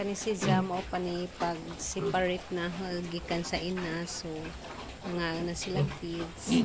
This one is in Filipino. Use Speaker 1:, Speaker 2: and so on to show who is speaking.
Speaker 1: kani si Jam o pani pag separate na gikan sa ina, so nga na sila kids.